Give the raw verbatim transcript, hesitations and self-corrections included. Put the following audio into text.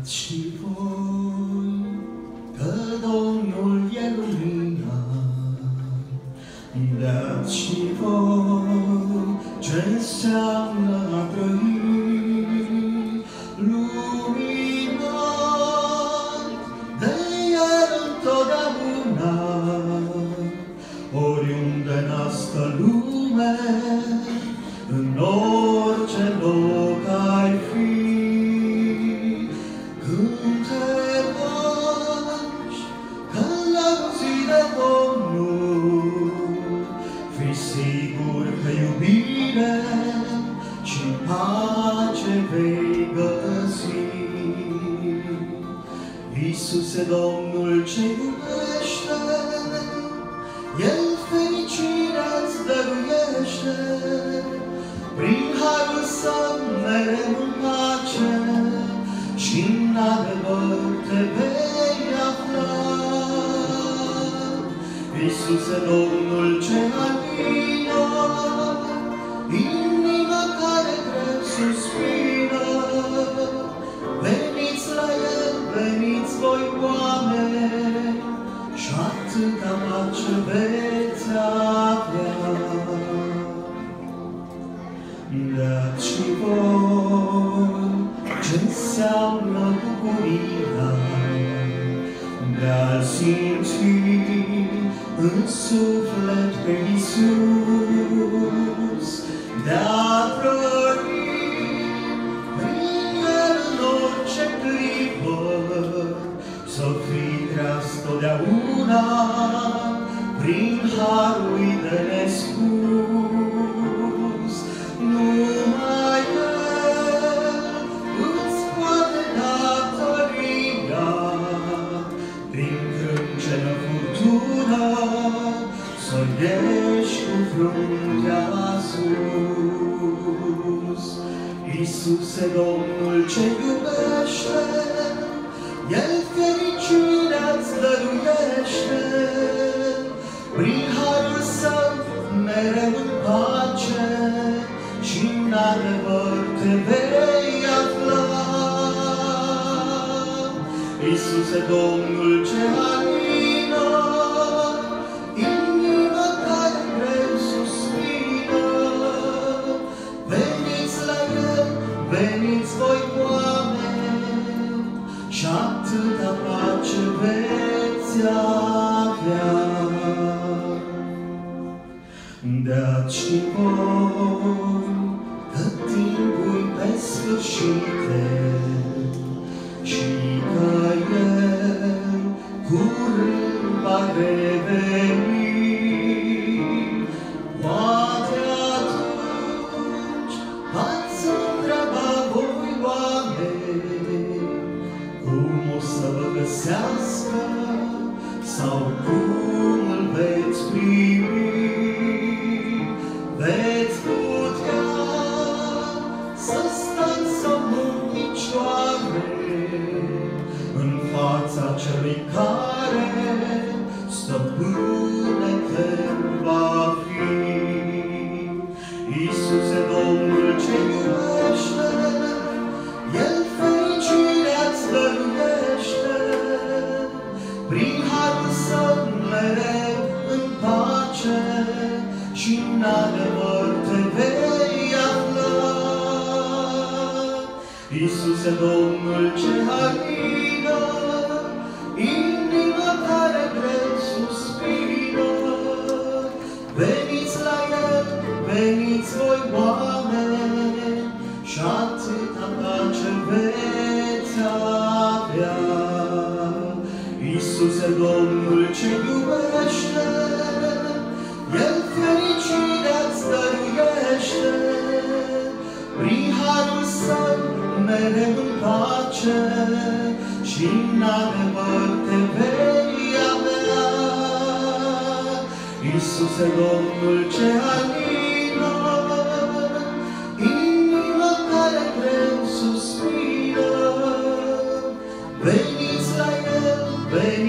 Și voi că Domnul e lumina, dați și voi ce înseamnă a trăi luminat de El întotdeauna, oriunde nască lume, în orice loc ai fi. Când te lași călăuzit de Domnul, fii sigur că iubire și pace vei găsi. Iisuse, Domnul ce iubește, El fericirea-ți dăruiește, prin harul Său mereu în pace și-n adevăr te vei afla. Iisuse, Domnul ce alină inima care greu suspină, veniți la El, veniți voi oameni, și atâta pace veți avea. Dați și voi ce înseamnă bucuria de-a simți în suflet pe Iisus, de-a trăi prin El în orice clipă, să fii treaz totdeauna prin harul de nespus. Numai El îți poate da tăria, prin crâncenă furtună, să ieși cu fruntea sus. Iisuse, Domnul ce iubește, El fericirea-ți dăruiește, prin harul Său mereu în pace și-n adevăr te vei afla. Iisuse, Domnul ce alină inima care greu suspină, veniți la El, veniți voi oameni, și atâta pace veți avea. Dați și voi că timpul pe sfârșite și că El curând va reveni. Poate atunci v-ați întreba voi oameni cum o să vă găsească sau cum îl veți primi. Veți putea să stați sau nu în picioare în fața Celui care stăpân etern va fi. Iisuse, Domnul ce iubește, El fericirea-ți dăruiește, prin harul Său mereu în pace și-n adevăr te vei afla. Iisuse, Domnul ce alină inima care greu suspină, veniți la El, veniți voi oameni, și atâta pace veți avea. Iisuse, Domnul ce iubește, El fericirea-ți dăruiește, prin harul Său mereu în pace și-n adevăr te vei avea. Iisuse, Domnul ce alină inima care greu suspină, veniți la El, veniți